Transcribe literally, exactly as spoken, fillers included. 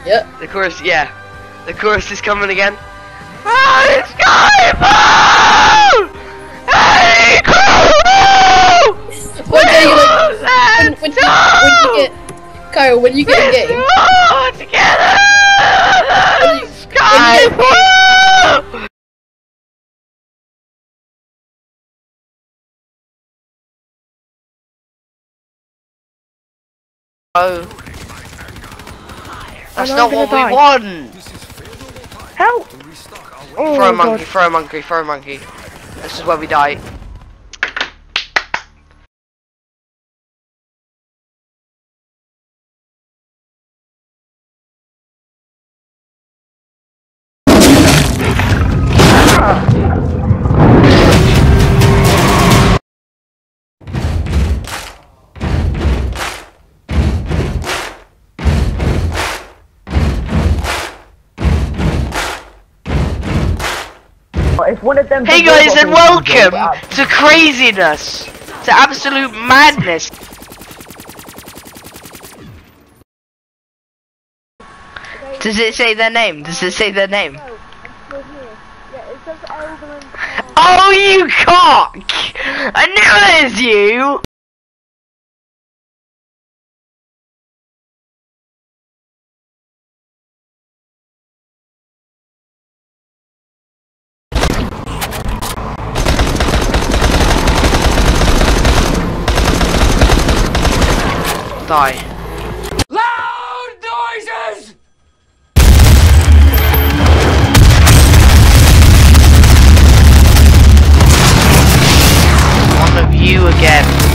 Yep. The chorus, yeah. The chorus is coming again. Hey, Skyfall! Hey, Kyle! One day you like, when, when, you, when you get, Kyle, when you get a game. All together! When you, Skyfall! Oh. That's not what we want! Help! Oh, throw a monkey, God. throw a monkey, throw a monkey. This is where we die. If one of them Hey guys, and welcome to craziness, to absolute madness. Does it say their name? Does it say their name? Oh, you cock! I knew it was you! Die. Loud noises! One of you again.